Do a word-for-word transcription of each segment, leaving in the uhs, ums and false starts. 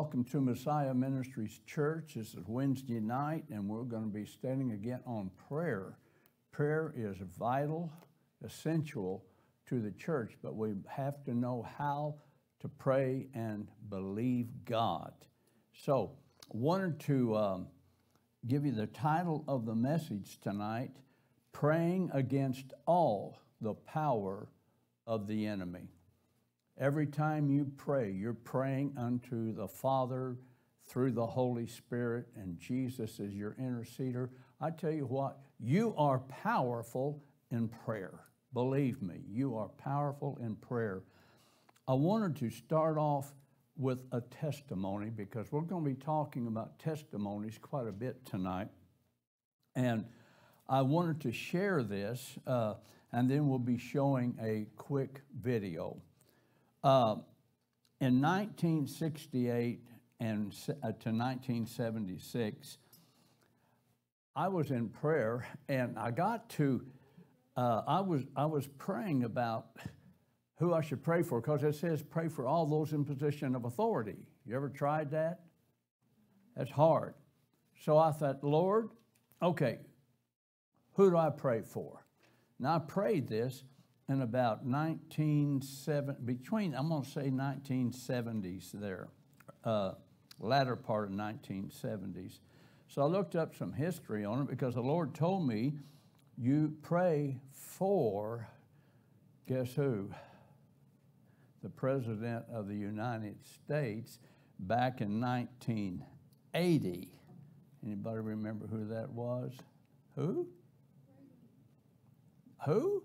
welcome to Messiah Ministries Church. This is Wednesday night, and we're going to be studying again on prayer. Prayer is vital, essential to the church, but we have to know how to pray and believe God. So, wanted to um, give you the title of the message tonight, Praying Against All the Power of the Enemy. Every time you pray, you're praying unto the Father through the Holy Spirit, and Jesus is your interceder. I tell you what, you are powerful in prayer. Believe me, you are powerful in prayer. I wanted to start off with a testimony because we're going to be talking about testimonies quite a bit tonight. And I wanted to share this, uh, and then we'll be showing a quick video. Uh, in nineteen sixty-eight and uh, to nineteen seventy-six, I was in prayer, and I got to, uh, I was I was praying about who I should pray for, because it says pray for all those in position of authority. You ever tried that? That's hard. So I thought, Lord, okay, who do I pray for? Now I prayed this in about nineteen seventy, between, I'm going to say nineteen seventies there, uh, latter part of nineteen seventies. So I looked up some history on it because the Lord told me, you pray for, guess who? The President of the United States back in nineteen eighty. Anybody remember who that was? Who? Who?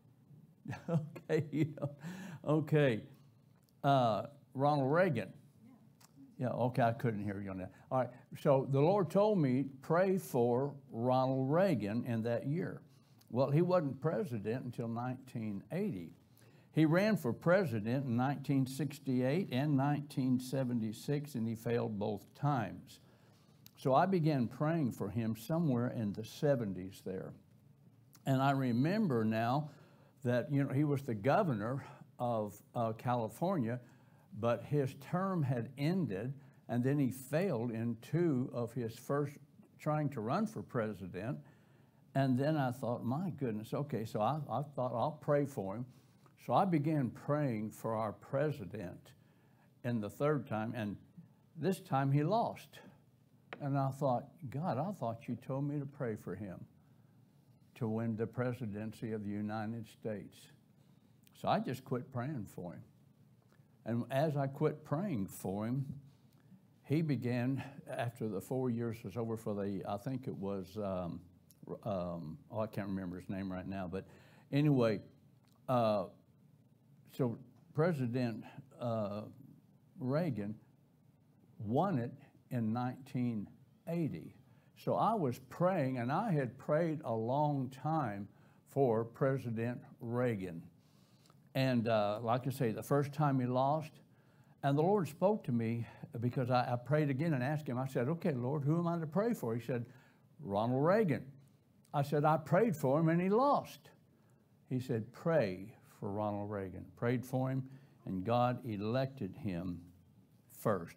Okay, you know, okay. Uh, Ronald Reagan. Yeah, okay, I couldn't hear you on that. All right, so the Lord told me, pray for Ronald Reagan in that year. Well, he wasn't president until nineteen eighty. He ran for president in nineteen sixty-eight and nineteen seventy-six, and he failed both times. So I began praying for him somewhere in the seventies there. And I remember now that, you know, he was the governor of uh, California, but his term had ended, and then he failed in two of his first trying to run for president. And then I thought, my goodness, okay, so I, I thought I'll pray for him. So I began praying for our president in the third time, and this time he lost. And I thought, God, I thought you told me to pray for him to win the presidency of the United States. So I just quit praying for him. And as I quit praying for him, he began, after the four years was over for the, I think it was, um, um, oh, I can't remember his name right now, but anyway, uh, so President uh, Reagan won it in nineteen eighty. So I was praying, and I had prayed a long time for President Reagan. And uh, like I say, the first time he lost, and the Lord spoke to me because I, I prayed again and asked him, I said, okay, Lord, who am I to pray for? He said, Ronald Reagan. I said, I prayed for him and he lost. He said, pray for Ronald Reagan. Prayed for him, and God elected him first.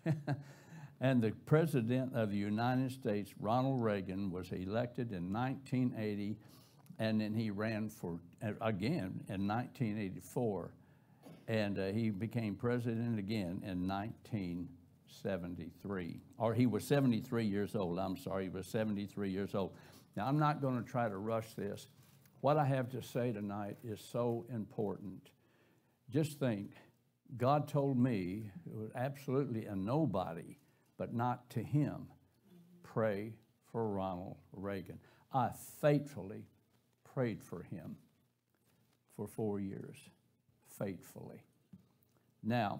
And the President of the United States, Ronald Reagan, was elected in nineteen eighty, and then he ran for, again, in nineteen eighty-four. And uh, he became president again in nineteen seventy-three. Or he was seventy-three years old, I'm sorry, he was seventy-three years old. Now, I'm not going to try to rush this. What I have to say tonight is so important. Just think, God told me, it was absolutely a nobody, but not to him, pray for Ronald Reagan. I faithfully prayed for him for four years, faithfully. Now,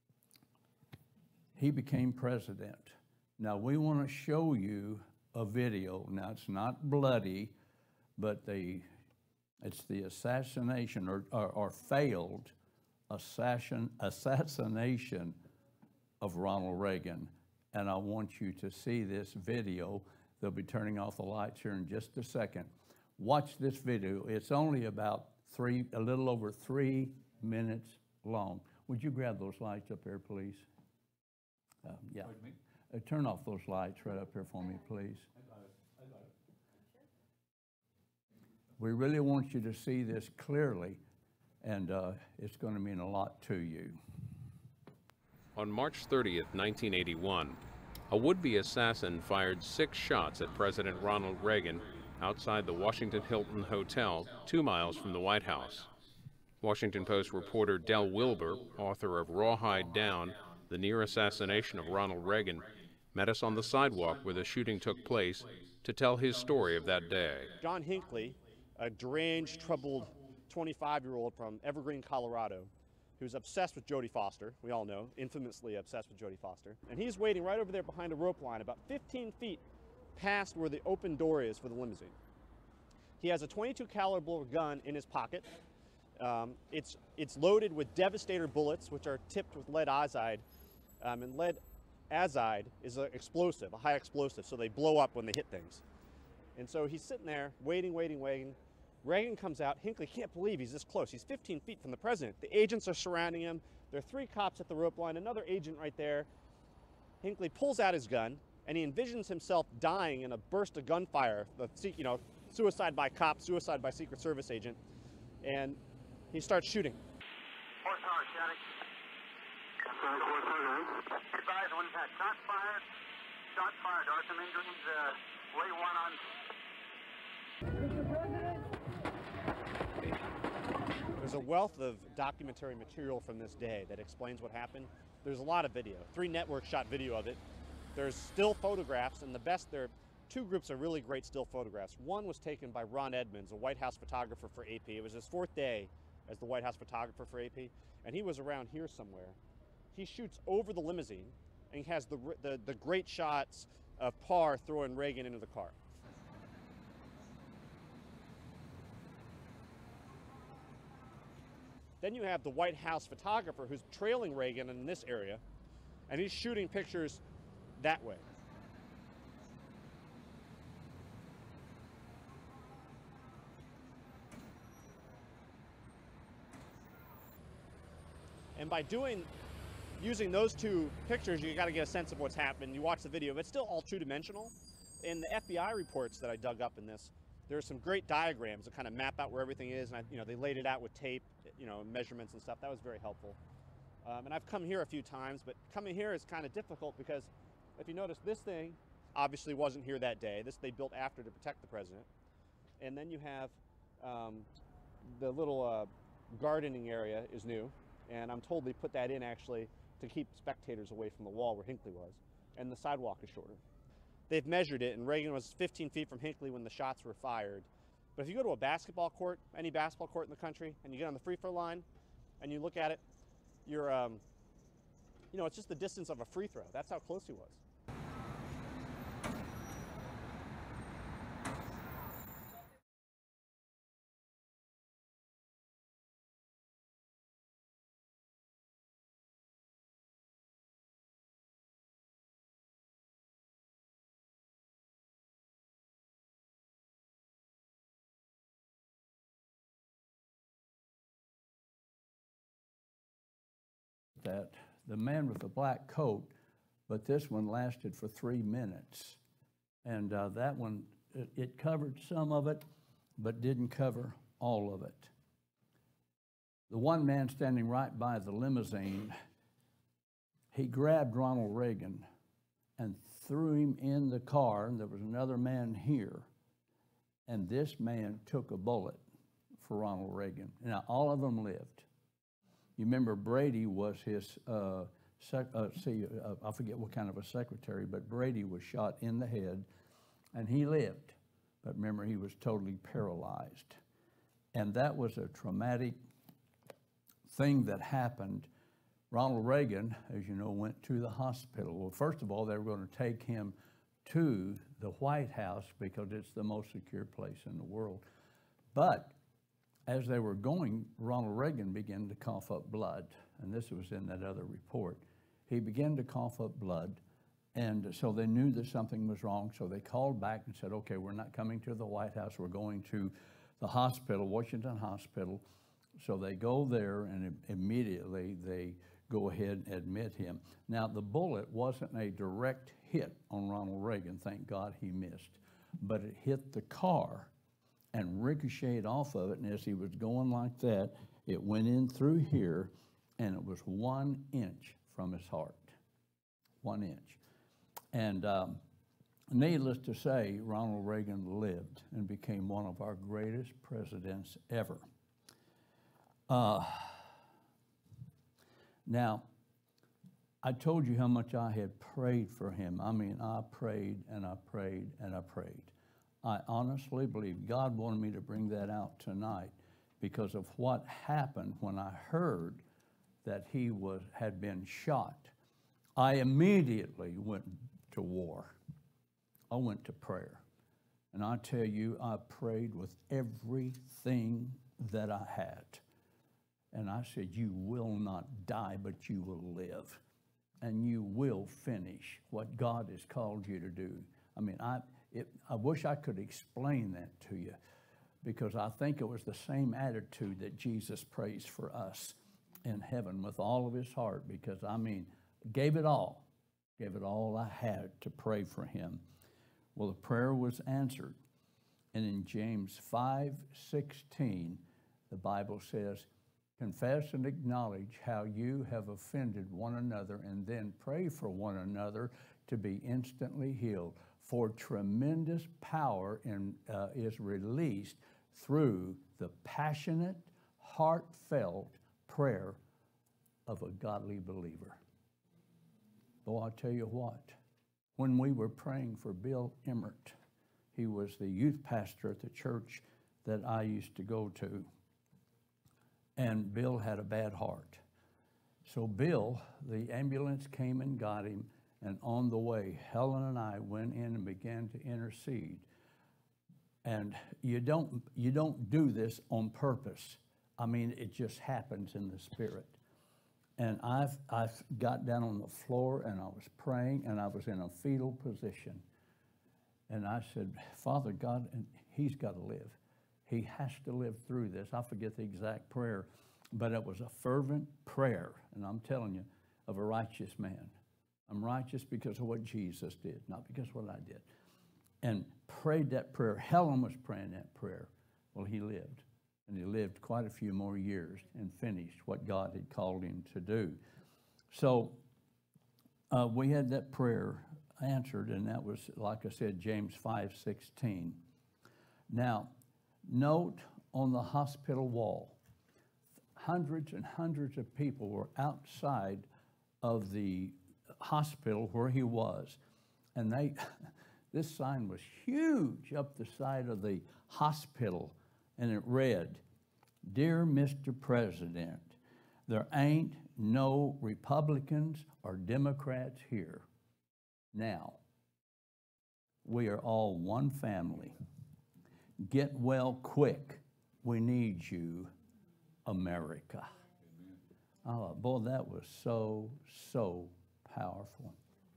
he became president. Now, we want to show you a video. Now, it's not bloody, but the, it's the assassination or, or, or failed assassin, assassination of Ronald Reagan. And I want you to see this video. They'll be turning off the lights here in just a second. Watch this video. It's only about three, a little over three minutes long. Would you grab those lights up there, please? Uh, yeah. Uh, turn off those lights right up here for me, please. We really want you to see this clearly, and uh, it's going to mean a lot to you. On March thirtieth, nineteen eighty-one, a would-be assassin fired six shots at President Ronald Reagan outside the Washington Hilton Hotel, two miles from the White House. Washington Post reporter Del Wilber, author of Rawhide Down, The Near Assassination of Ronald Reagan, met us on the sidewalk where the shooting took place to tell his story of that day. John Hinckley, a deranged, troubled twenty-five-year-old from Evergreen, Colorado, who's obsessed with Jodie Foster, we all know, infamously obsessed with Jodie Foster. And he's waiting right over there behind a rope line, about fifteen feet past where the open door is for the limousine. He has a twenty-two caliber gun in his pocket. Um, it's, it's loaded with Devastator bullets, which are tipped with lead azide. Um, and lead azide is an explosive, a high explosive, so they blow up when they hit things. And so he's sitting there, waiting, waiting, waiting. Reagan comes out. Hinckley can't believe he's this close. He's fifteen feet from the president. The agents are surrounding him. There are three cops at the rope line, another agent right there. Hinckley pulls out his gun, and he envisions himself dying in a burst of gunfire, you know, suicide by cop, suicide by Secret Service agent, and he starts shooting. Horsepower, static. Advise when had shot fired. Shot fired. There are some injuries. Uh, way one on. There's a wealth of documentary material from this day that explains what happened. There's a lot of video. Three networks shot video of it. There's still photographs, and the best, there are two groups of really great still photographs. One was taken by Ron Edmonds, a White House photographer for A P. It was his fourth day as the White House photographer for A P, and he was around here somewhere. He shoots over the limousine, and he has the, the, the great shots of Parr throwing Reagan into the car. Then you have the White House photographer who's trailing Reagan in this area, and he's shooting pictures that way. And by doing, using those two pictures, you got to get a sense of what's happened. You watch the video, but it's still all two-dimensional. In the F B I reports that I dug up in this, there are some great diagrams that kind of map out where everything is, and I, you know, they laid it out with tape, you know, measurements and stuff. That was very helpful. Um, and I've come here a few times, but coming here is kind of difficult because if you notice, this thing obviously wasn't here that day. This they built after to protect the president. And then you have um, the little uh, gardening area is new, and I'm told they put that in actually to keep spectators away from the wall where Hinckley was, and the sidewalk is shorter. They've measured it, and Reagan was fifteen feet from Hinckley when the shots were fired. But if you go to a basketball court, any basketball court in the country, and you get on the free throw line, and you look at it, you're, um, you know, it's just the distance of a free throw. That's how close he was. That the man with the black coat, but this one lasted for three minutes. And uh, that one, it, it covered some of it, but didn't cover all of it. The one man standing right by the limousine, he grabbed Ronald Reagan and threw him in the car, and there was another man here. And this man took a bullet for Ronald Reagan. Now, all of them lived. You remember Brady was his, uh, sec uh, see, uh, I forget what kind of a secretary, but Brady was shot in the head, and he lived. But remember, he was totally paralyzed. And that was a traumatic thing that happened. Ronald Reagan, as you know, went to the hospital. Well, first of all, they were going to take him to the White House because it's the most secure place in the world. But as they were going, Ronald Reagan began to cough up blood, and this was in that other report. He began to cough up blood, and so they knew that something was wrong, so they called back and said, okay, we're not coming to the White House, we're going to the hospital, Washington Hospital. So they go there, and immediately they go ahead and admit him. Now, the bullet wasn't a direct hit on Ronald Reagan. Thank God he missed. But it hit the car and ricocheted off of it, and as he was going like that, it went in through here, and it was one inch from his heart. One inch. And um, needless to say, Ronald Reagan lived and became one of our greatest presidents ever. Uh, now, I told you how much I had prayed for him. I mean, I prayed and I prayed and I prayed. I honestly believe God wanted me to bring that out tonight because of what happened when I heard that he was had been shot. I immediately went to war. I went to prayer. And I tell you, I prayed with everything that I had. And I said, you will not die, but you will live. And you will finish what God has called you to do. I mean, I, it, I wish I could explain that to you, because I think it was the same attitude that Jesus prays for us in heaven with all of his heart, because, I mean, gave it all, gave it all I had to pray for him. Well, the prayer was answered. And in James five sixteen, the Bible says, confess and acknowledge how you have offended one another, and then pray for one another to be instantly healed. For tremendous power in, uh, is released through the passionate, heartfelt prayer of a godly believer. Boy, I tell you what, when we were praying for Bill Emmert, he was the youth pastor at the church that I used to go to. And Bill had a bad heart. So Bill, the ambulance came and got him, and on the way, Helen and I went in and began to intercede. And you don't, you don't do this on purpose. I mean, it just happens in the Spirit. And I've, I've got down on the floor, and I was praying, and I was in a fetal position. And I said, Father God, and he's got to live. He has to live through this. I forget the exact prayer, but it was a fervent prayer, and I'm telling you, of a righteous man. I'm righteous because of what Jesus did, not because of what I did. And prayed that prayer. Helen was praying that prayer. Well, he lived, and he lived quite a few more years and finished what God had called him to do. So uh, we had that prayer answered, and that was, like I said, James five sixteen. Now, note on the hospital wall, hundreds and hundreds of people were outside of the hospital where he was. And they, this sign was huge up the side of the hospital, and it read, Dear Mister President, there ain't no Republicans or Democrats here. Now, we are all one family. Get well quick. We need you, America. Oh, boy, that was so, so powerful.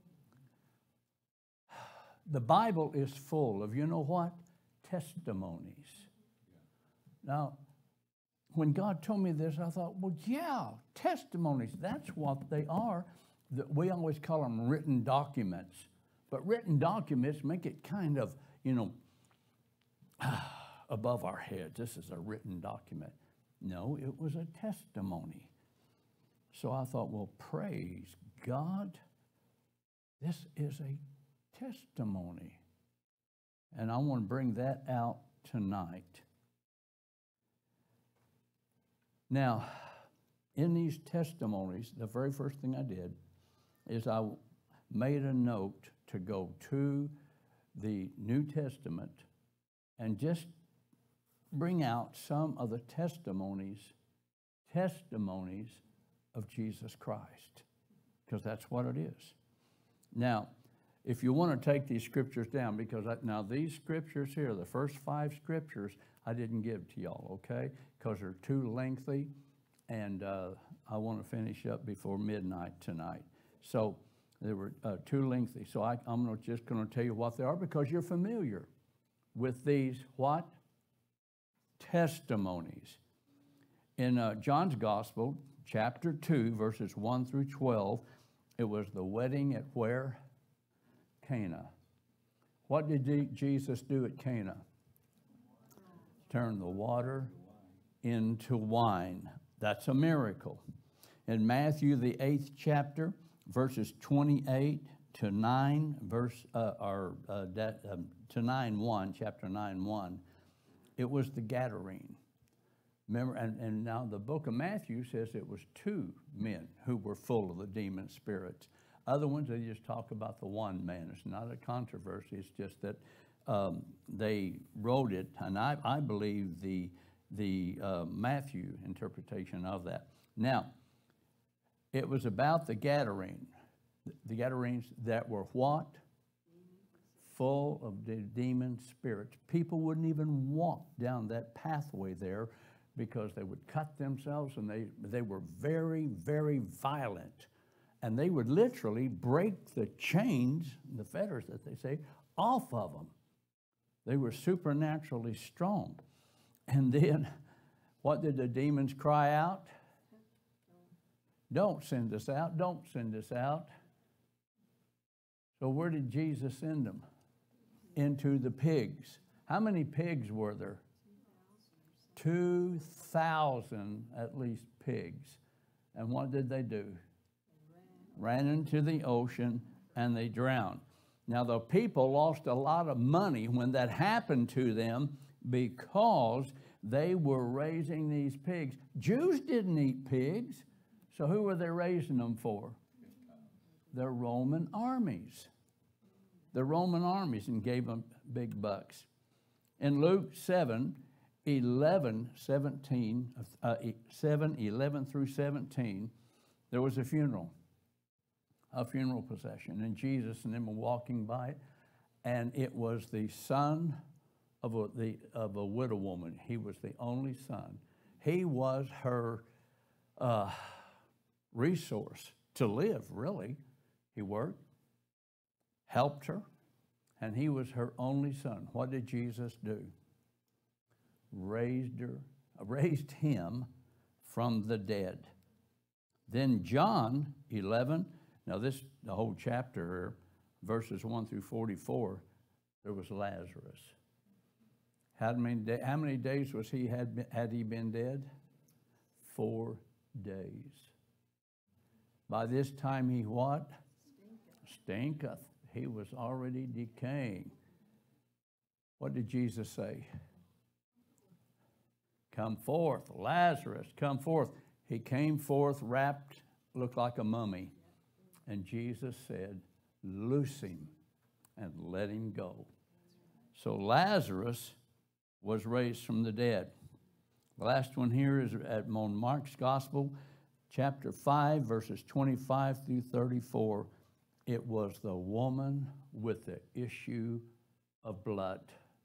The Bible is full of, you know what? Testimonies. Now, when God told me this, I thought, well, yeah, testimonies, that's what they are. We always call them written documents. But written documents make it kind of, you know, above our heads. This is a written document. No, it was a testimony. So I thought, well, praise God. This is a testimony. And I want to bring that out tonight. Now, in these testimonies, the very first thing I did is I made a note to go to the New Testament and just bring out some of the testimonies, testimonies of Jesus Christ, because that's what it is. Now, if you want to take these scriptures down, because I, now these scriptures here, the first five scriptures, I didn't give to y'all, okay? Because they're too lengthy, and uh, I want to finish up before midnight tonight. So they were uh, too lengthy. So I, I'm not just going to tell you what they are, because you're familiar with these what? Testimonies. In uh, John's Gospel, chapter two, verses one through twelve, it was the wedding at where? Cana. What did Je- Jesus do at Cana? Turn the water into wine. That's a miracle. In Matthew, the eighth chapter, verses twenty-eight to nine, verse, uh, or uh, that, um, to nine one, chapter nine one, it was the Gadarene. Remember, and, and now the book of Matthew says it was two men who were full of the demon spirits. Other ones, they just talk about the one man. It's not a controversy. It's just that um, they wrote it, and I, I believe the, the uh, Matthew interpretation of that. Now, it was about the Gadarene. The Gadarenes that were what? Full of the demon spirits. People wouldn't even walk down that pathway there because they would cut themselves, and they, they were very, very violent. And they would literally break the chains, the fetters that they say, off of them. They were supernaturally strong. And then, what did the demons cry out? Don't send us out, don't send us out. So where did Jesus send them? Into the pigs. How many pigs were there? two thousand at least pigs. And what did they do? Ran into the ocean and they drowned. Now the people lost a lot of money when that happened to them because they were raising these pigs. Jews didn't eat pigs, so who were they raising them for? The Roman armies. The Roman armies, and gave them big bucks. In Luke seven, eleven, seventeen, uh, seven, eleven through seventeen, there was a funeral, a funeral procession, and Jesus and them were walking by it, and it was the son of a, the, of a widow woman. He was the only son. He was her uh, resource to live, really. He worked, helped her, and he was her only son. What did Jesus do? Raised her, raised him from the dead. Then John eleven, now this, the whole chapter, verses one through forty-four, there was Lazarus. How many, how many days was he had, been, had he been dead? Four days. By this time he what? Stinketh. He was already decaying. What did Jesus say? Come forth, Lazarus, come forth. He came forth wrapped, looked like a mummy. And Jesus said, loose him and let him go. So Lazarus was raised from the dead. The last one here is at Mark's Gospel, chapter five, verses twenty-five through thirty-four. It was the woman with the issue of blood.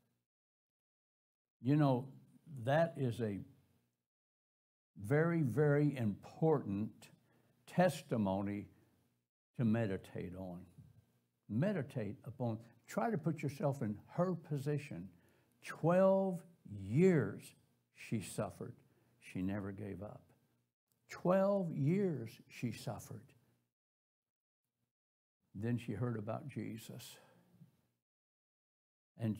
You know, that is a very, very important testimony to meditate on. Meditate upon, try to put yourself in her position. Twelve years she suffered. She never gave up. Twelve years she suffered. Then she heard about Jesus. And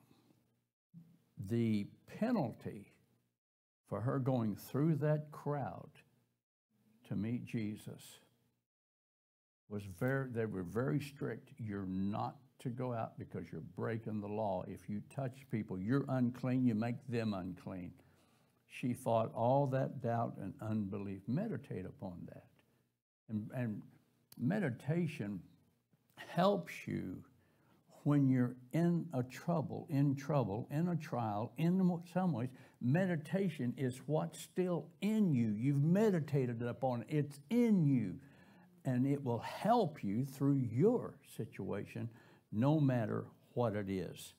the penalty for her going through that crowd to meet Jesus was very, they were very strict. You're not to go out because you're breaking the law. If you touch people, you're unclean, you make them unclean. She fought all that doubt and unbelief. Meditate upon that. And, and meditation helps you when you're in a trouble, in trouble, in a trial, in some ways. Meditation is what's still in you. You've meditated upon it. It's in you. And it will help you through your situation, no matter what it is.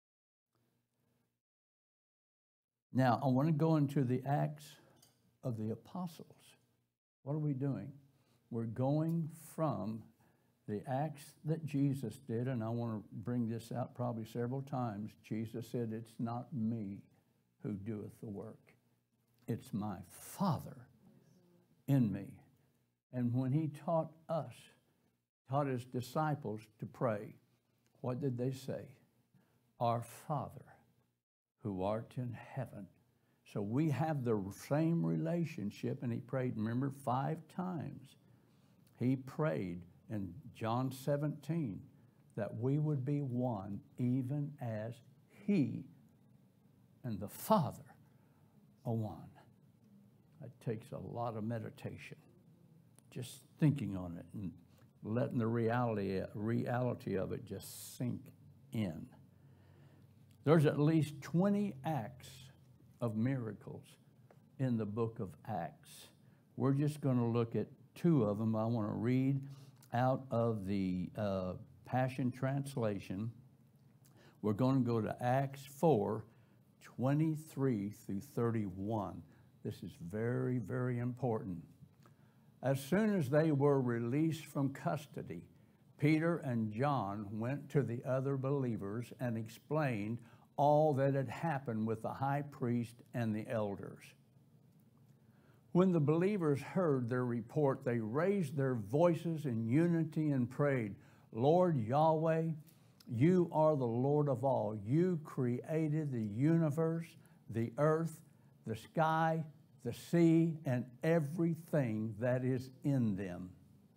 Now, I want to go into the Acts of the Apostles. What are we doing? We're going from the acts that Jesus did, and I want to bring this out probably several times. Jesus said, it's not me who doeth the work. It's my Father in me. And when he taught us, taught his disciples to pray, what did they say? Our Father, who art in heaven. So we have the same relationship, and he prayed, remember, five times. He prayed in John seventeen that we would be one, even as he and the Father are one. That takes a lot of meditation, just thinking on it and letting the reality, reality of it just sink in. There's at least twenty acts of miracles in the book of Acts. We're just going to look at two of them. I want to read out of the uh, Passion Translation. We're going to go to Acts four, twenty-three through thirty-one. This is very, very important. As soon as they were released from custody, Peter and John went to the other believers and explained all that had happened with the high priest and the elders. When the believers heard their report, they raised their voices in unity and prayed, Lord Yahweh, you are the Lord of all. You created the universe, the earth, the sky, the sea, and everything that is in them.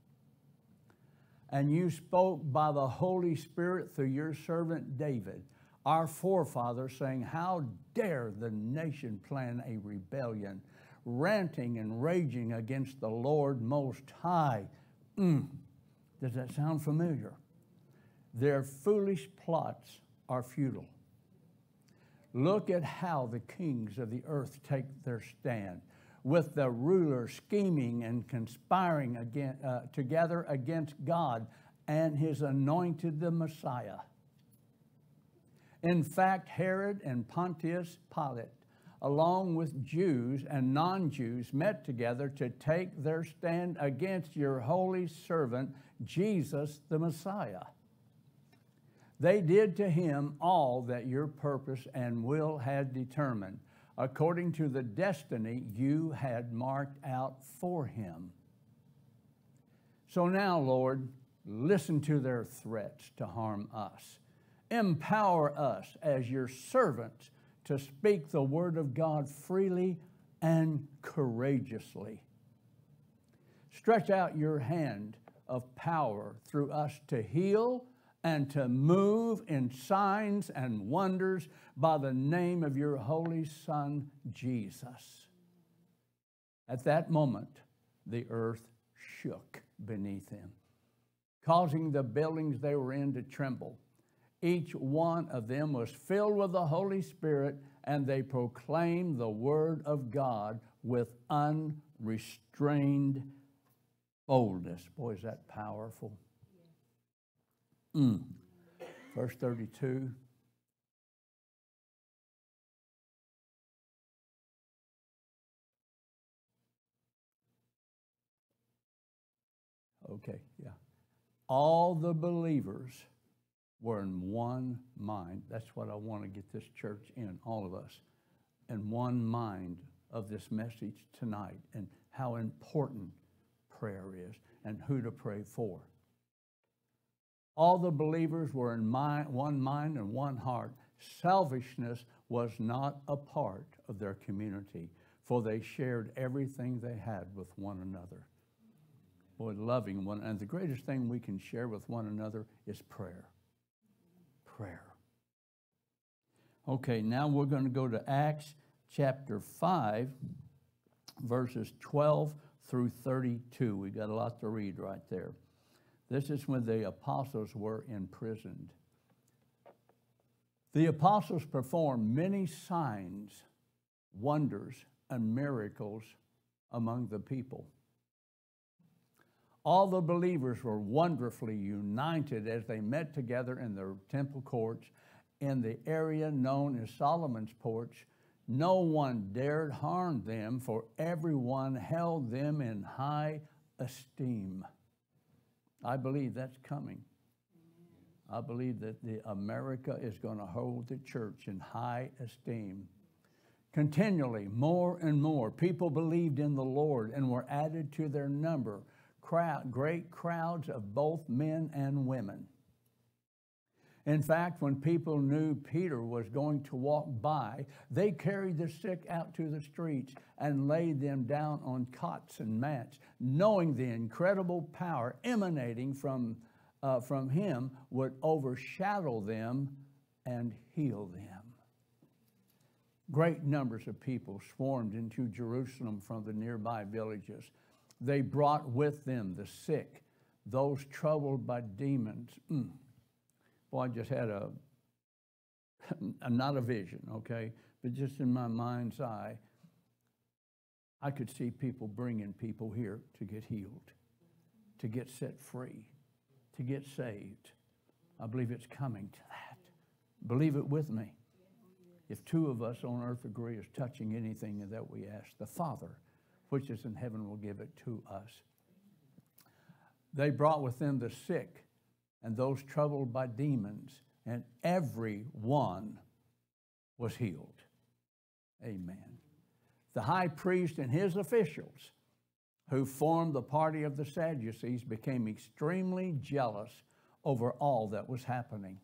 And you spoke by the Holy Spirit through your servant David, our forefather, saying, how dare the nation plan a rebellion, ranting and raging against the Lord Most High. Mm. Does that sound familiar? Their foolish plots are futile. Look at how the kings of the earth take their stand, with the rulers scheming and conspiring again, uh, together against God and his anointed, the Messiah. In fact, Herod and Pontius Pilate, along with Jews and non-Jews, met together to take their stand against your holy servant, Jesus the Messiah. They did to him all that your purpose and will had determined, according to the destiny you had marked out for him. So now, Lord, listen to their threats to harm us. Empower us as your servants to speak the word of God freely and courageously. Stretch out your hand of power through us to heal and to move in signs and wonders by the name of your holy Son, Jesus. At that moment, the earth shook beneath them, causing the buildings they were in to tremble. Each one of them was filled with the Holy Spirit, and they proclaimed the word of God with unrestrained boldness. Boy, is that powerful. Mm. Verse thirty-two. Okay, yeah. All the believers were in one mind. That's what I want to get this church in, all of us, in one mind of this message tonight, and how important prayer is and who to pray for. All the believers were in mind, one mind and one heart. Selfishness was not a part of their community, for they shared everything they had with one another. Boy, loving one, and the greatest thing we can share with one another is prayer. Prayer. Okay, now we're going to go to Acts chapter five, verses twelve through thirty-two. We got a lot to read right there. This is when the apostles were imprisoned. The apostles performed many signs, wonders, and miracles among the people. All the believers were wonderfully united as they met together in the temple courts in the area known as Solomon's Porch. No one dared harm them, for everyone held them in high esteem. I believe that's coming. I believe that the America is going to hold the church in high esteem. Continually, more and more people believed in the Lord and were added to their number, crowd, great crowds of both men and women. In fact, when people knew Peter was going to walk by, they carried the sick out to the streets and laid them down on cots and mats, knowing the incredible power emanating from, uh, from him would overshadow them and heal them. Great numbers of people swarmed into Jerusalem from the nearby villages. They brought with them the sick, those troubled by demons. Mm. Well, I just had a, not a vision, okay, but just in my mind's eye, I could see people bringing people here to get healed, to get set free, to get saved. I believe it's coming to that. Believe it with me. If two of us on earth agree as touching anything that we ask, the Father, which is in heaven, will give it to us. They brought with them the sick and those troubled by demons, and every one was healed. Amen. The high priest and his officials, who formed the party of the Sadducees, became extremely jealous over all that was happening.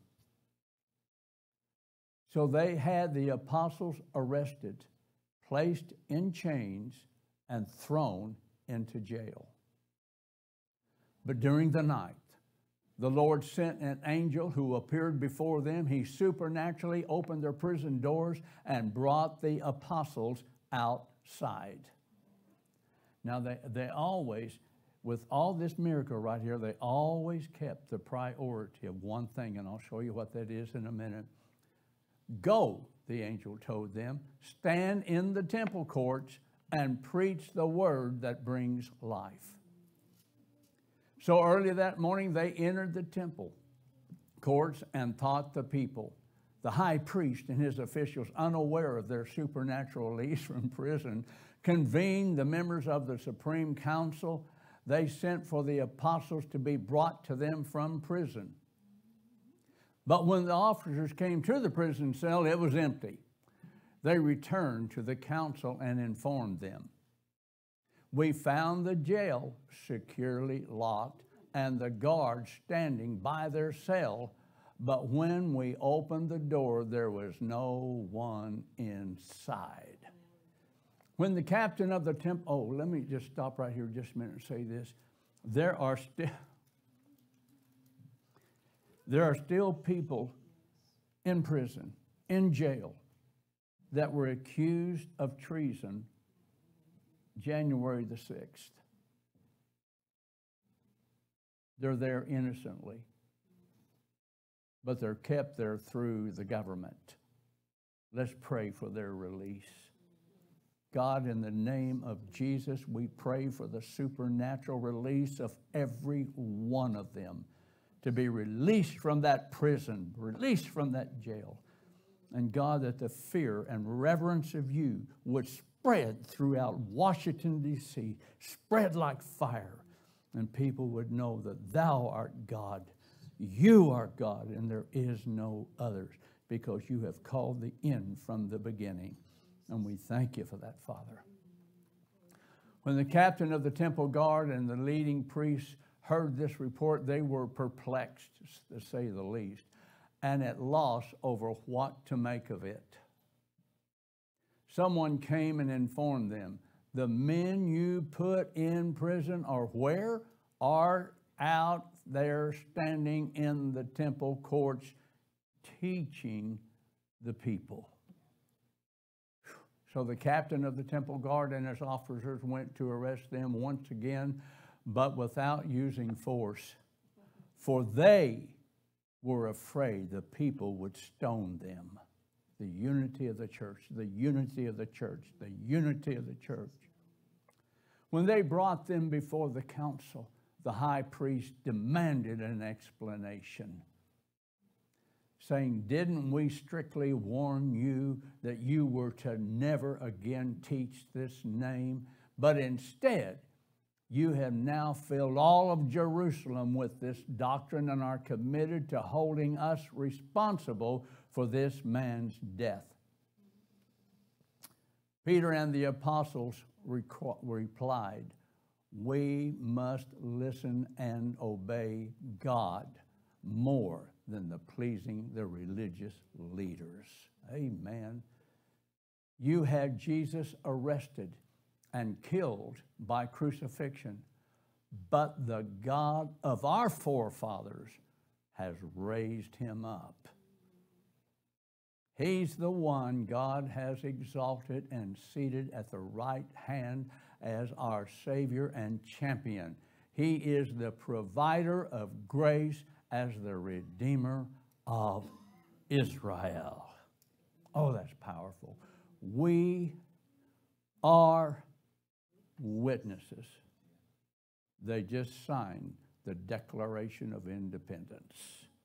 So they had the apostles arrested, placed in chains, and thrown into jail. But during the night, the Lord sent an angel who appeared before them. He supernaturally opened their prison doors and brought the apostles outside. Now, they, they always, with all this miracle right here, they always kept the priority of one thing, and I'll show you what that is in a minute. Go, the angel told them, stand in the temple courts and preach the word that brings life. So early that morning, they entered the temple courts and taught the people. The high priest and his officials, unaware of their supernatural release from prison, convened the members of the Supreme Council. They sent for the apostles to be brought to them from prison. But when the officers came to the prison cell, it was empty. They returned to the council and informed them. We found the jail securely locked and the guards standing by their cell, but when we opened the door, there was no one inside. When the captain of the temple, oh, let me just stop right here just a minute and say this. There are still, there are still people in prison, in jail, that were accused of treason January the sixth. They're there innocently, but they're kept there through the government. Let's pray for their release. God, in the name of Jesus, we pray for the supernatural release of every one of them to be released from that prison, released from that jail. And God, that the fear and reverence of you would spread throughout Washington, D C, spread like fire, and people would know that thou art God, you are God, and there is no others, because you have called the end from the beginning. And we thank you for that, Father. When the captain of the temple guard and the leading priests heard this report, they were perplexed, to say the least, and at loss over what to make of it. Someone came and informed them, the men you put in prison are where? Are out there standing in the temple courts teaching the people. So the captain of the temple guard and his officers went to arrest them once again, but without using force, for they were afraid the people would stone them. The unity of the church, the unity of the church, the unity of the church. When they brought them before the council, the high priest demanded an explanation, saying, didn't we strictly warn you that you were to never again teach this name? But instead, you have now filled all of Jerusalem with this doctrine and are committed to holding us responsible for this man's death. Peter and the apostles requ- replied, we must listen and obey God more than the pleasing the religious leaders. Amen. You had Jesus arrested and killed by crucifixion, but the God of our forefathers has raised him up. He's the one God has exalted and seated at the right hand as our Savior and champion. He is the provider of grace as the Redeemer of Israel. Oh, that's powerful. We are witnesses. They just signed the Declaration of Independence.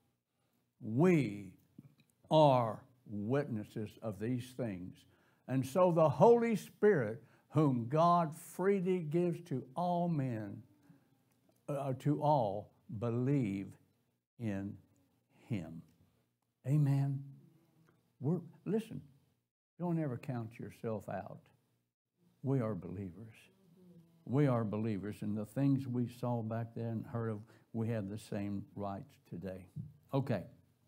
We are witnesses of these things. And so the Holy Spirit, whom God freely gives to all men, uh, to all, believe in him. Amen. We're, listen, don't ever count yourself out. We are believers. We are believers, and the things we saw back then and heard of, we have the same rights today. Okay.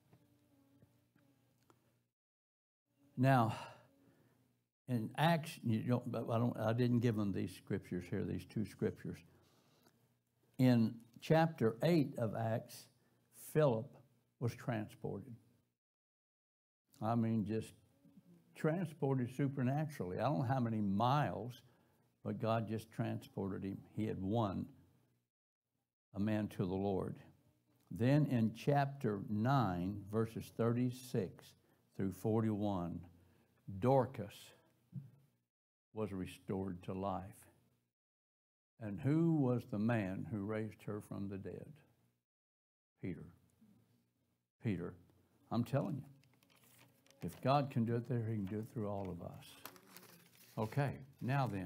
Now, in Acts, you don't, I don't, I didn't give them these scriptures here, these two scriptures. In chapter eight of Acts, Philip was transported. I mean, just transported supernaturally. I don't know how many miles, but God just transported him. He had won a man to the Lord. Then in chapter nine, verses thirty-six through forty-one, Dorcas was restored to life. And who was the man who raised her from the dead? Peter. Peter. I'm telling you, if God can do it there, he can do it through all of us. Okay, now then,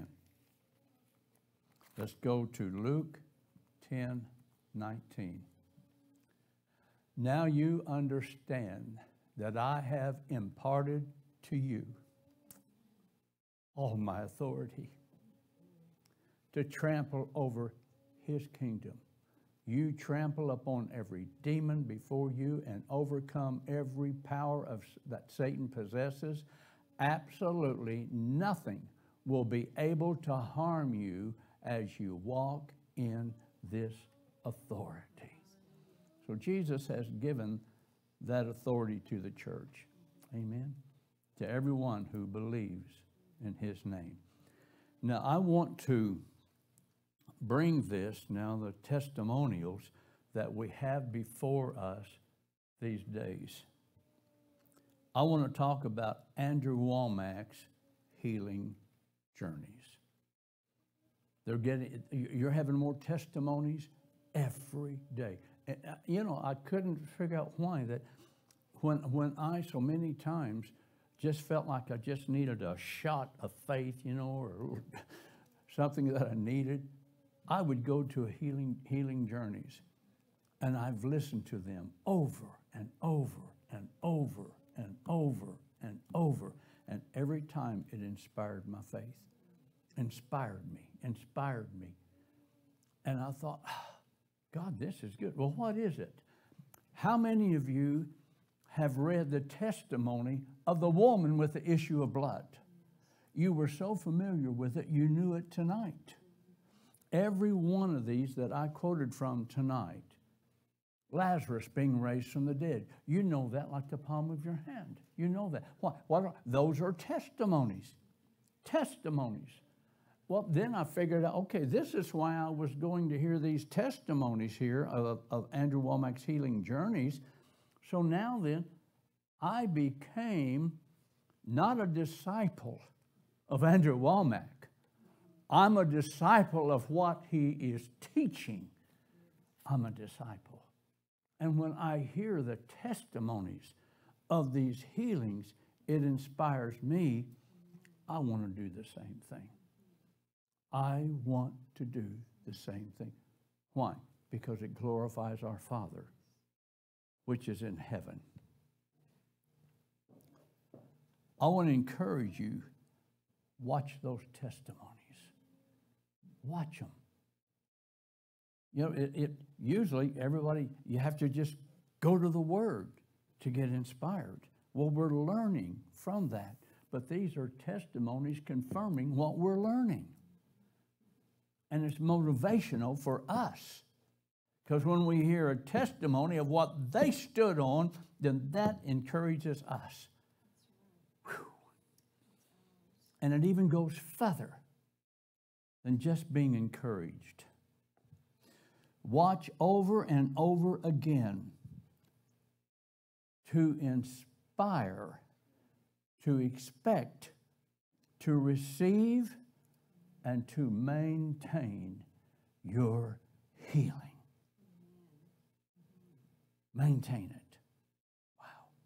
let's go to Luke ten nineteen. Now you understand that I have imparted to you all my authority to trample over his kingdom. You trample upon every demon before you and overcome every power of, that Satan possesses. Absolutely nothing will be able to harm you as you walk in this authority. So Jesus has given that authority to the church. Amen. To everyone who believes in his name. Now I want to bring this, now the testimonials that we have before us these days. I want to talk about Andrew Wommack's healing journeys. They're getting, you're having more testimonies every day. And, you know, I couldn't figure out why that when, when I so many times just felt like I just needed a shot of faith, you know, or something that I needed, I would go to a healing, healing journeys, and I've listened to them over and over and over and over and over, and every time it inspired my faith, inspired me, inspired me. And I thought, oh, God, this is good. Well, what is it? How many of you have read the testimony of the woman with the issue of blood? You were so familiar with it, you knew it tonight. Every one of these that I quoted from tonight, Lazarus being raised from the dead, you know that like the palm of your hand. You know that. Why? What are, those are testimonies. Testimonies. Well, then I figured out, okay, this is why I was going to hear these testimonies here of, of Andrew Wommack's healing journeys. So now then, I became not a disciple of Andrew Wommack. I'm a disciple of what he is teaching. I'm a disciple. And when I hear the testimonies of these healings, it inspires me. I want to do the same thing. I want to do the same thing. Why? Because it glorifies our Father, which is in heaven. I want to encourage you, watch those testimonies. Watch them. You know, it, it usually everybody, you have to just go to the Word to get inspired. Well, we're learning from that, but these are testimonies confirming what we're learning. And it's motivational for us. Because when we hear a testimony of what they stood on, then that encourages us. Whew. And it even goes further than just being encouraged. Watch over and over again to inspire, to expect, to receive, and to maintain your healing. Maintain it. Wow.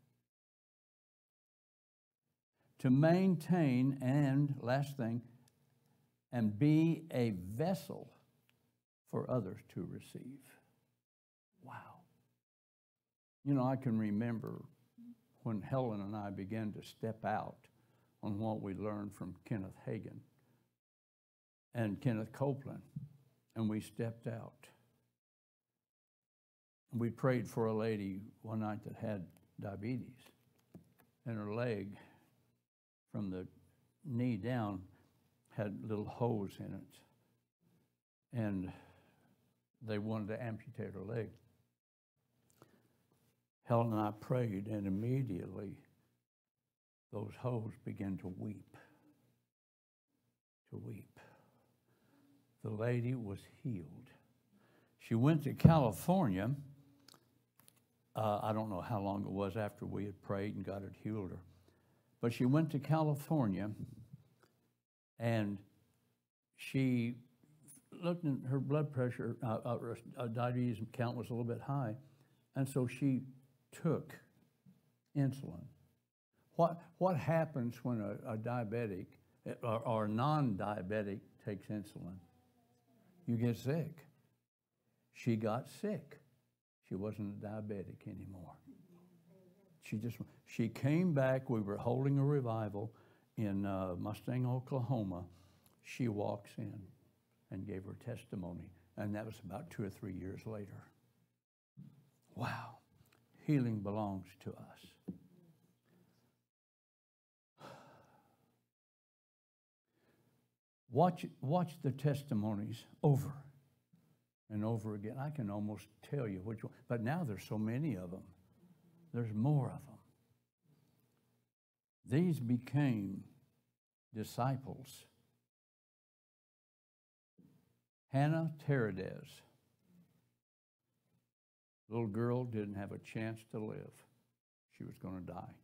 To maintain, and last thing, and be a vessel for others to receive. Wow. You know, I can remember when Helen and I began to step out on what we learned from Kenneth Hagin and Kenneth Copeland, and we stepped out. We prayed for a lady one night that had diabetes, and her leg from the knee down had little holes in it, and they wanted to amputate her leg. Helen and I prayed, and immediately those holes began to weep, to weep. The lady was healed. She went to California. Uh, I don't know how long it was after we had prayed and God had healed her. But she went to California, and she looked at her blood pressure, uh, uh, uh, diabetes count was a little bit high, and so she took insulin. What, what happens when a, a diabetic or, or a non-diabetic takes insulin? You get sick. She got sick. She wasn't a diabetic anymore. She just, she came back. We were holding a revival in uh, Mustang, Oklahoma. She walks in and gave her testimony, and that was about two or three years later. Wow. Healing belongs to us. Watch, watch the testimonies over and over again. I can almost tell you which one, but now there's so many of them. There's more of them. These became disciples. Hannah Teredez, little girl, didn't have a chance to live. She was going to die.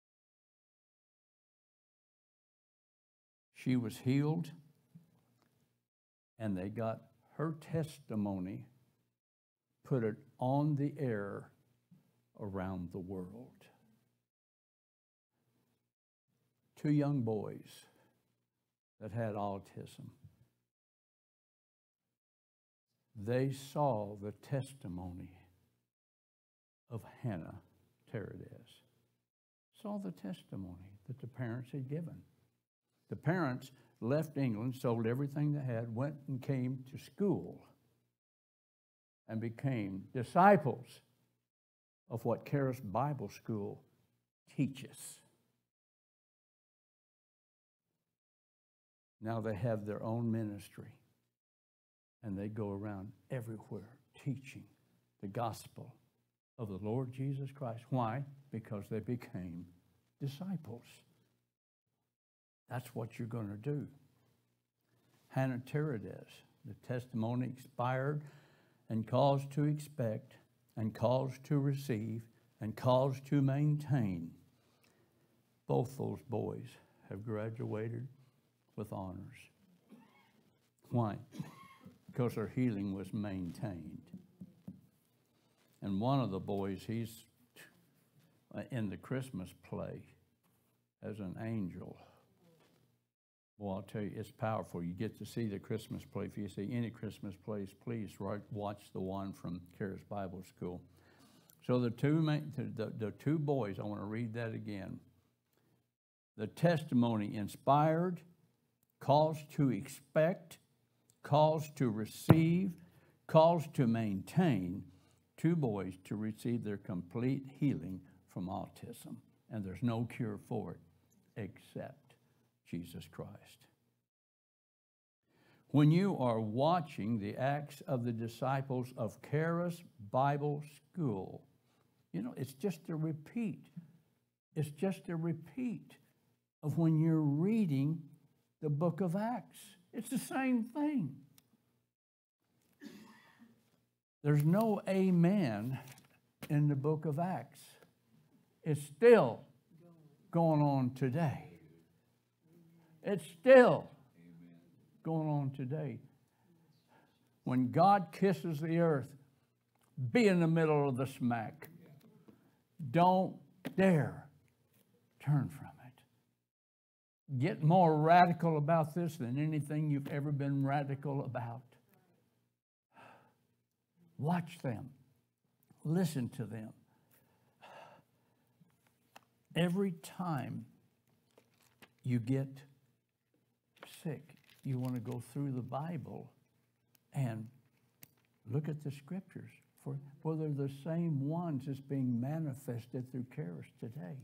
She was healed, and they got her testimony, put it on the air around the world. Two young boys that had autism. They saw the testimony of Hannah Teredez. Saw the testimony that the parents had given. The parents left England, sold everything they had, went and came to school and became disciples of what Charis Bible School teaches. Now they have their own ministry, and they go around everywhere teaching the gospel of the Lord Jesus Christ. Why? Because they became disciples. That's what you're going to do. Hannah Teredez, the testimony expired and caused to expect and caused to receive and caused to maintain. Both those boys have graduated with honors. Why? Because their healing was maintained. And one of the boys, he's in the Christmas play as an angel. Well, I'll tell you, it's powerful. You get to see the Christmas play. If you see any Christmas plays, please right, watch the one from Charis Bible School. So the two, the, the two boys, I want to read that again. The testimony inspired calls to expect, calls to receive, calls to maintain two boys to receive their complete healing from autism. And there's no cure for it except Jesus Christ. When you are watching the Acts of the Disciples of Charis Bible School, you know, it's just a repeat. It's just a repeat of when you're reading the book of Acts. It's the same thing. There's no amen in the book of Acts. It's still going on today. It's still going on today. When God kisses the earth, be in the middle of the smack. Don't dare turn from it. Get more radical about this than anything you've ever been radical about. Watch them. Listen to them. Every time you get sick, you want to go through the Bible and look at the scriptures, for, for they're the same ones that's being manifested through Charis today.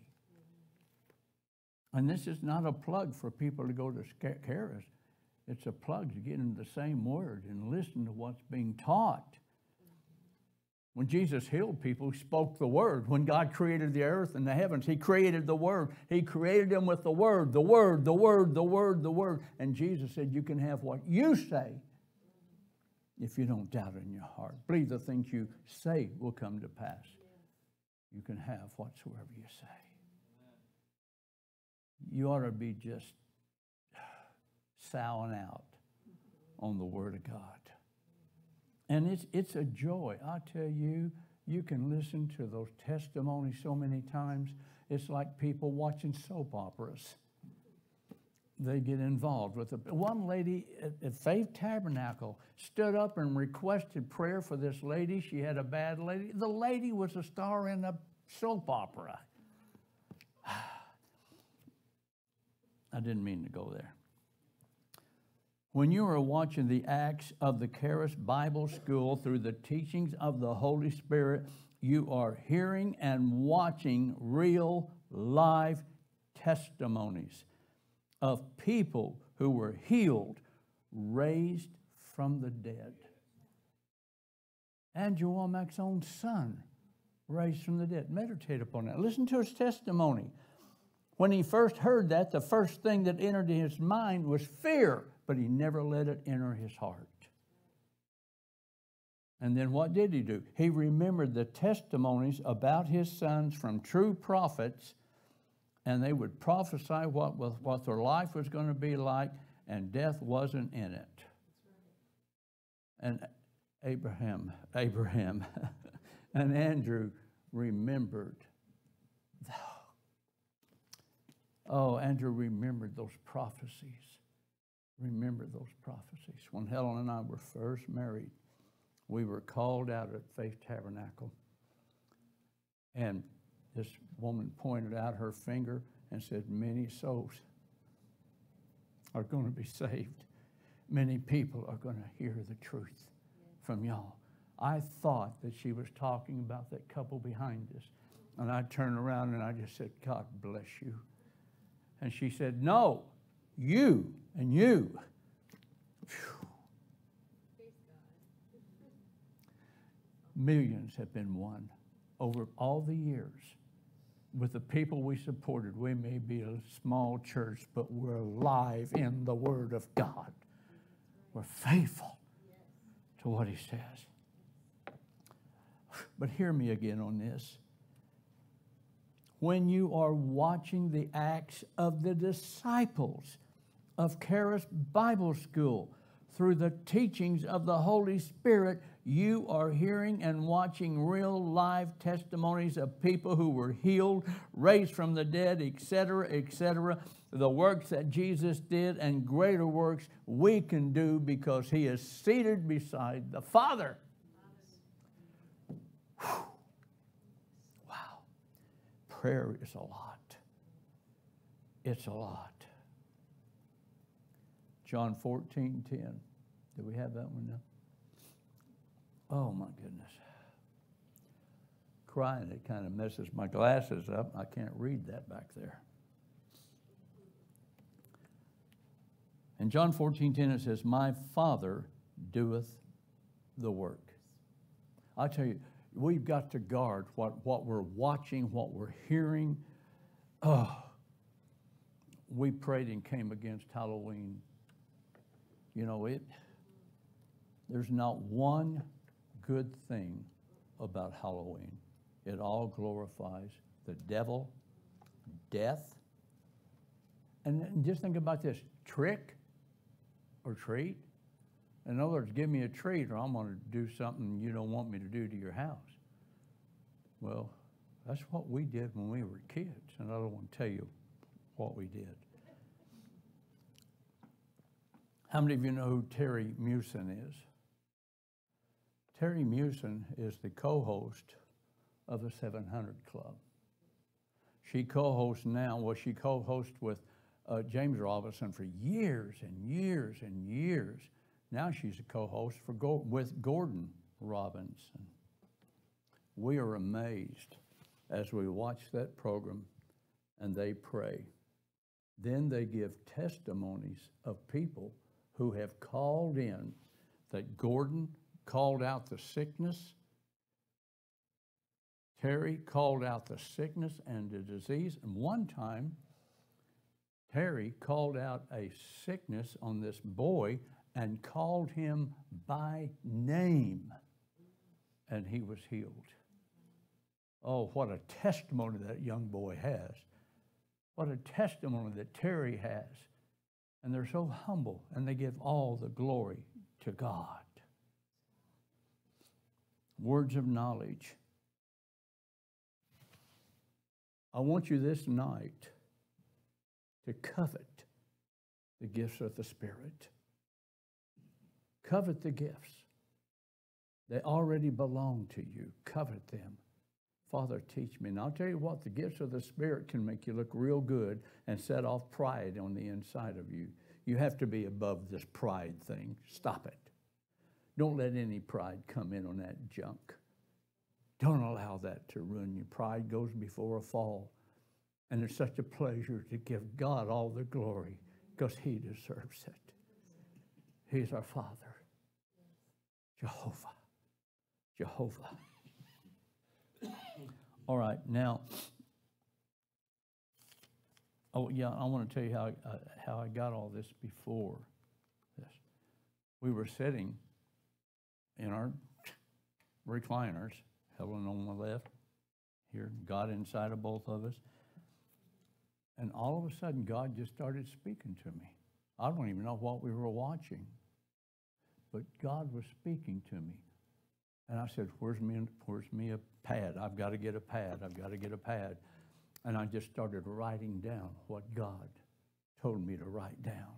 And this is not a plug for people to go to Charis. It's a plug to get into the same word and listen to what's being taught. When Jesus healed people, he spoke the word. When God created the earth and the heavens, he created the word. He created them with the word, the word, the word, the word, the word. And Jesus said, you can have what you say if you don't doubt in your heart. Believe the things you say will come to pass. You can have whatsoever you say. You ought to be just sowing out on the Word of God. And it's, it's a joy. I tell you, you can listen to those testimonies so many times. It's like people watching soap operas. They get involved with it. One lady at, at Faith Tabernacle stood up and requested prayer for this lady. She had a bad lady. The lady was a star in a soap opera. I didn't mean to go there. When you are watching the Acts of the Charis Bible School through the teachings of the Holy Spirit, you are hearing and watching real live testimonies of people who were healed, raised from the dead. Andrew Wommack's own son raised from the dead. Meditate upon that. Listen to his testimony. When he first heard that, the first thing that entered his mind was fear, but he never let it enter his heart. And then what did he do? He remembered the testimonies about his sons from true prophets, and they would prophesy what, what their life was going to be like, and death wasn't in it. And Abraham, Abraham, and Andrew remembered. Oh, Andrew remembered those prophecies. Remember those prophecies. When Helen and I were first married, we were called out at Faith Tabernacle. And this woman pointed out her finger and said, many souls are going to be saved. Many people are going to hear the truth from y'all. I thought that she was talking about that couple behind us. And I turned around and I just said, God bless you. And she said, no, you and you. Whew. Millions have been won over all the years with the people we supported. We may be a small church, but we're alive in the Word of God. We're faithful to what He says. But hear me again on this. When you are watching the Acts of the Disciples of Charis Bible School through the teachings of the Holy Spirit, you are hearing and watching real live testimonies of people who were healed, raised from the dead, et cetera, et cetera. The works that Jesus did and greater works we can do because He is seated beside the Father. Whew. Wow. Prayer is a lot. It's a lot. John fourteen ten. Do we have that one now? Oh, my goodness. Crying, it kind of messes my glasses up. I can't read that back there. In John fourteen ten, it says, my Father doeth the work. I tell you, we've got to guard what, what we're watching, what we're hearing. Oh, we prayed and came against Halloween. You know, it. There's not one good thing about Halloween. It all glorifies the devil, death. And, and just think about this, trick or treat. In other words, give me a treat or I'm going to do something you don't want me to do to your house. Well, that's what we did when we were kids, and I don't want to tell you what we did. How many of you know who Terry Mewson is? Terry Mewson is the co-host of the seven hundred Club. She co-hosts now, well, she co-hosts with uh, James Robinson for years and years and years. Now she's a co-host for Go- with Gordon Robinson. We are amazed as we watch that program and they pray. Then they give testimonies of people who have called in that Gordon called out the sickness, Terry called out the sickness and the disease, and one time Terry called out a sickness on this boy and called him by name, and he was healed. Oh, what a testimony that young boy has. What a testimony that Terry has. And they're so humble, and they give all the glory to God. Words of knowledge. I want you this night to covet the gifts of the Spirit. Covet the gifts. They already belong to you. Covet them. Father, teach me. And I'll tell you what, the gifts of the Spirit can make you look real good and set off pride on the inside of you. You have to be above this pride thing. Stop it. Don't let any pride come in on that junk. Don't allow that to ruin you. Pride goes before a fall. And it's such a pleasure to give God all the glory because He deserves it. He's our Father. Jehovah. Jehovah. All right, now, oh yeah, I want to tell you how, uh, how I got all this before this. We were sitting in our recliners, Helen on my left, here, God inside of both of us. And all of a sudden, God just started speaking to me. I don't even know what we were watching, but God was speaking to me. And I said, where's me, where's me a pad? I've got to get a pad. I've got to get a pad. And I just started writing down what God told me to write down.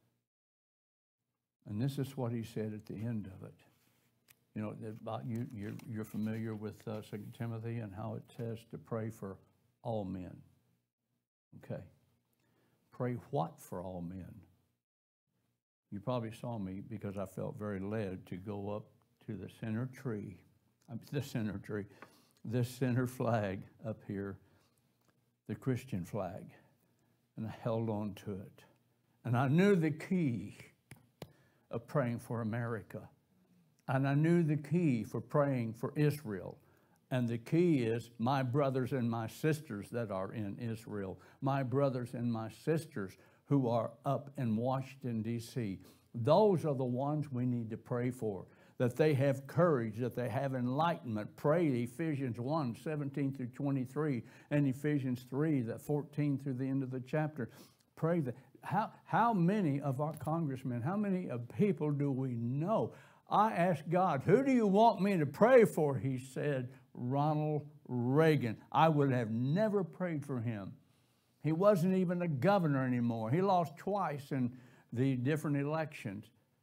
And this is what He said at the end of it. You know, about you, you're, you're familiar with uh, Second Timothy and how it says to pray for all men. Okay. Pray what for all men? You probably saw me because I felt very led to go up to the center tree, the center tree, this center flag up here, the Christian flag, and I held on to it. And I knew the key of praying for America. And I knew the key for praying for Israel. And the key is my brothers and my sisters that are in Israel, my brothers and my sisters who are up in Washington, D C Those are the ones we need to pray for, that they have courage, that they have enlightenment. Pray Ephesians one, seventeen through twenty-three, and Ephesians three, that fourteen through the end of the chapter. Pray that. How, how many of our congressmen, how many of people do we know? I asked God, who do you want me to pray for? He said, Ronald Reagan. I would have never prayed for him. He wasn't even a governor anymore. He lost twice in the different elections.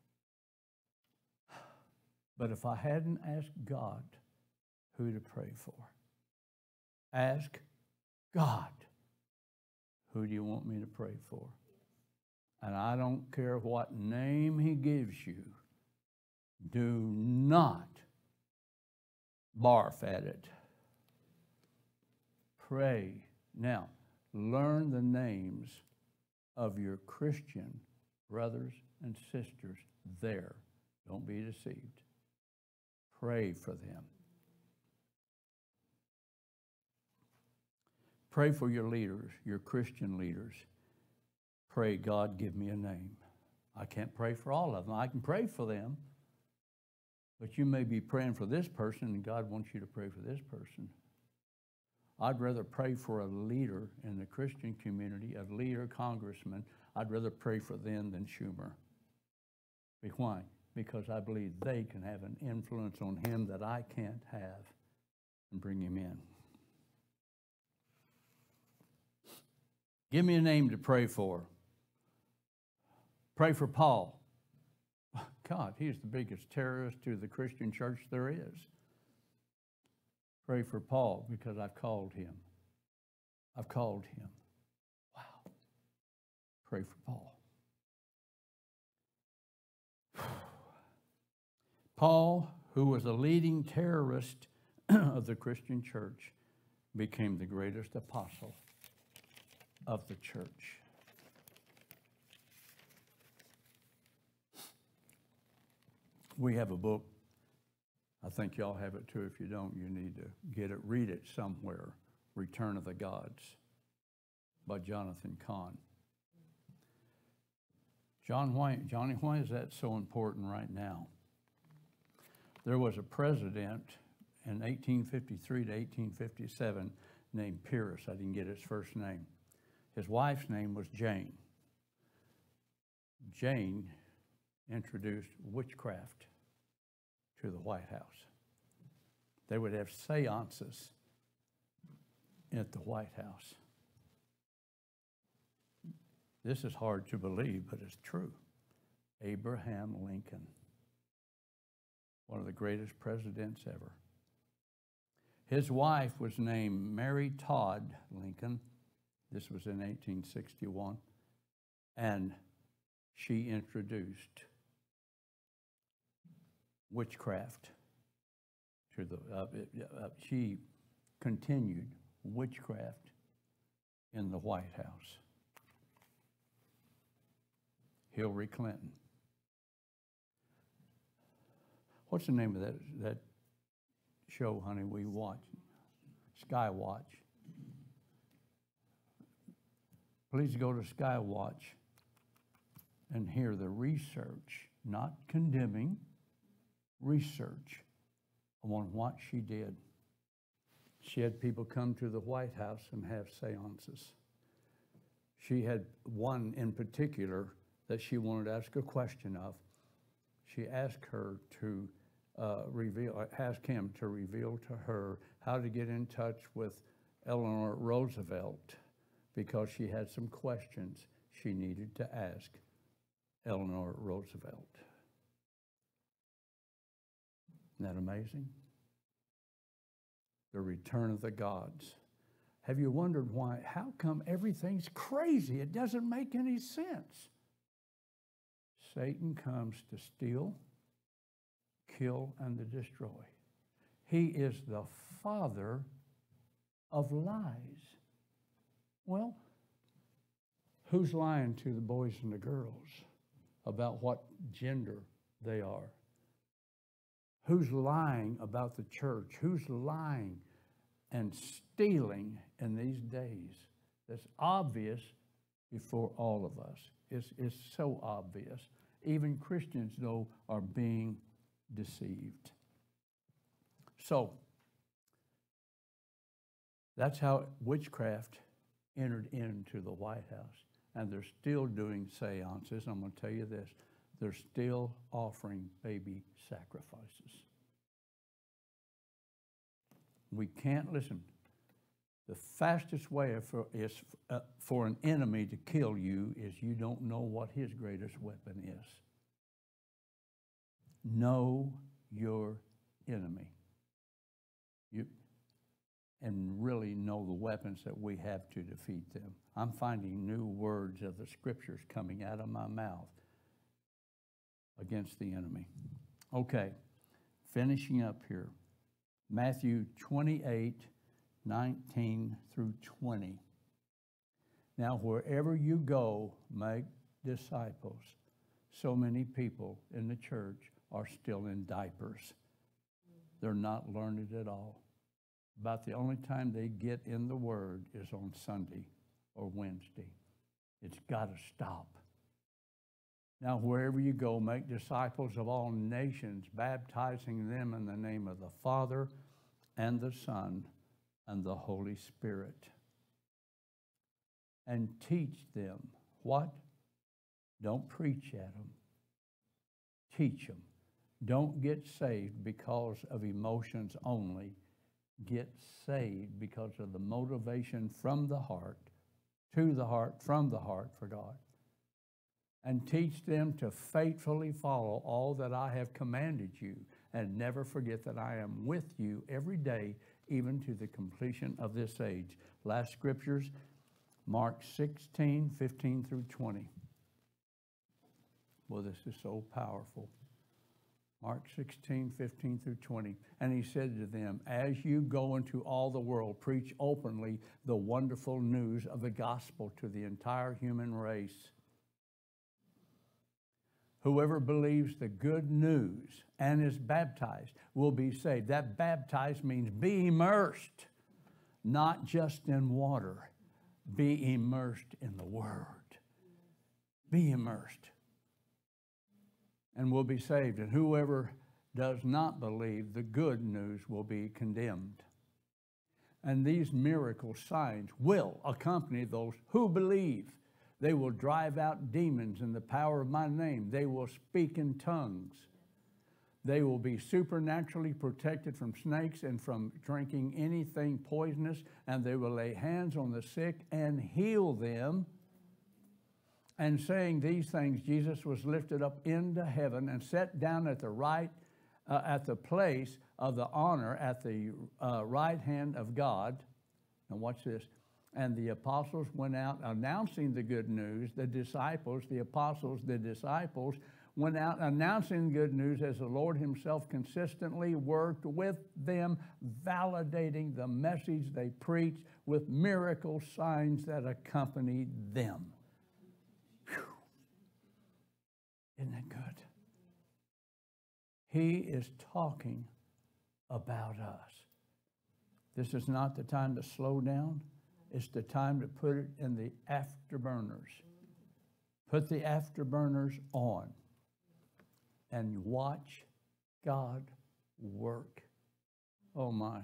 But if I hadn't asked God who to pray for, ask God, who do you want me to pray for? And I don't care what name he gives you, do not barf at it. Pray. Now, learn the names of your Christian brothers and sisters there. Don't be deceived. Pray for them. Pray for your leaders, your Christian leaders. Pray, God, give me a name. I can't pray for all of them. I can pray for them. But you may be praying for this person, and God wants you to pray for this person. I'd rather pray for a leader in the Christian community, a leader, congressman. I'd rather pray for them than Schumer. Why? Because I believe they can have an influence on him that I can't have and bring him in. Give me a name to pray for. Pray for Paul. God, he's the biggest terrorist to the Christian church there is. Pray for Paul because I've called him. I've called him. Wow. Pray for Paul. Paul, who was a leading terrorist of the Christian church, became the greatest apostle of the church. We have a book. I think y'all have it too. If you don't, you need to get it. Read it somewhere. Return of the Gods by Jonathan Cahn. John, why, Johnny, why is that so important right now? There was a president in eighteen fifty-three to eighteen fifty-seven named Pierce. I didn't get his first name. His wife's name was Jane. Jane introduced witchcraft to the White House. They would have seances at the White House. This is hard to believe, but it's true. Abraham Lincoln, one of the greatest presidents ever. His wife was named Mary Todd Lincoln. This was in eighteen sixty-one. And she introduced witchcraft to the, uh, uh, she continued witchcraft in the White House. Hillary Clinton. What's the name of that, that show, honey, we watch? Skywatch. Please go to Skywatch and hear the research, not condemning, research on what she did. She had people come to the White House and have seances. She had one in particular that she wanted to ask a question of. She asked her to uh, reveal, ask him to reveal to her how to get in touch with Eleanor Roosevelt because she had some questions she needed to ask Eleanor Roosevelt. Isn't that amazing? The return of the gods. Have you wondered why? How come everything's crazy? It doesn't make any sense. Satan comes to steal, kill, and to destroy. He is the father of lies. Well, who's lying to the boys and the girls about what gender they are? Who's lying about the church? Who's lying and stealing in these days? That's obvious before all of us. It's, it's so obvious. Even Christians, though, are being deceived. So, that's how witchcraft entered into the White House. And they're still doing seances. I'm going to tell you this. They're still offering baby sacrifices. We can't listen. The fastest way for, is, uh, for an enemy to kill you is you don't know what his greatest weapon is. Know your enemy. You, and really know the weapons that we have to defeat them. I'm finding new words of the scriptures coming out of my mouth against the enemy. Okay, finishing up here. Matthew twenty-eight, nineteen through twenty. Now, wherever you go, make disciples. So many people in the church are still in diapers. They're not learned at all. About the only time they get in the Word is on Sunday or Wednesday. It's got to stop. Now, wherever you go, make disciples of all nations, baptizing them in the name of the Father and the Son and the Holy Spirit. And teach them what? Don't preach at them. Teach them. Don't get saved because of emotions only. Get saved because of the motivation from the heart, to the heart, from the heart for God. And teach them to faithfully follow all that I have commanded you, and never forget that I am with you every day, even to the completion of this age. Last scriptures, Mark sixteen, fifteen through twenty. Well, this is so powerful. Mark sixteen, fifteen through twenty. And he said to them, as you go into all the world, preach openly the wonderful news of the gospel to the entire human race. Whoever believes the good news and is baptized will be saved. That baptized means be immersed, not just in water. Be immersed in the Word. Be immersed. And will be saved. And whoever does not believe the good news will be condemned. And these miracle signs will accompany those who believe. They will drive out demons in the power of my name. They will speak in tongues. They will be supernaturally protected from snakes and from drinking anything poisonous. And they will lay hands on the sick and heal them. And saying these things, Jesus was lifted up into heaven and sat down at the right, uh, at the place of the honor at the uh, right hand of God. Now watch this. And the apostles went out announcing the good news. The disciples, the apostles, the disciples went out announcing the good news as the Lord himself consistently worked with them, validating the message they preached with miracle signs that accompanied them. Whew. Isn't that good? He is talking about us. This is not the time to slow down. It's the time to put it in the afterburners. Put the afterburners on and watch God work. Oh my.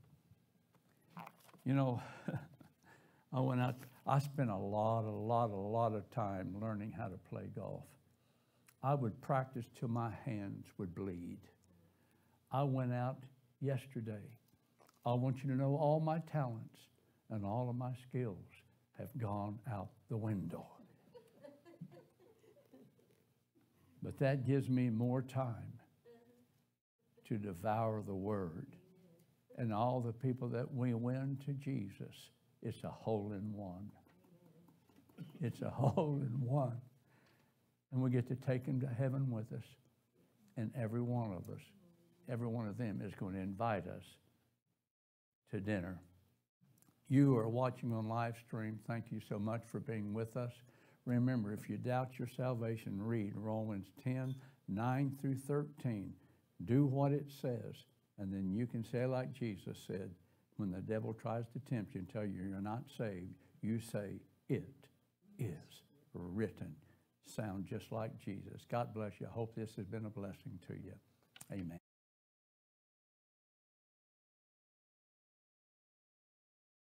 You know, I went out, I spent a lot, a lot, a lot of time learning how to play golf. I would practice till my hands would bleed. I went out yesterday. I want you to know all my talents and all of my skills have gone out the window. But that gives me more time to devour the Word. And all the people that we win to Jesus, it's a hole in one. It's a hole in one. And we get to take them to heaven with us. And every one of us, every one of them is going to invite us to dinner. You are watching on live stream. Thank you so much for being with us. Remember, if you doubt your salvation, read Romans ten, nine through thirteen. Do what it says, and then you can say like Jesus said, when the devil tries to tempt you and tell you you're not saved, you say, it is written. Sound just like Jesus. God bless you. I hope this has been a blessing to you. Amen.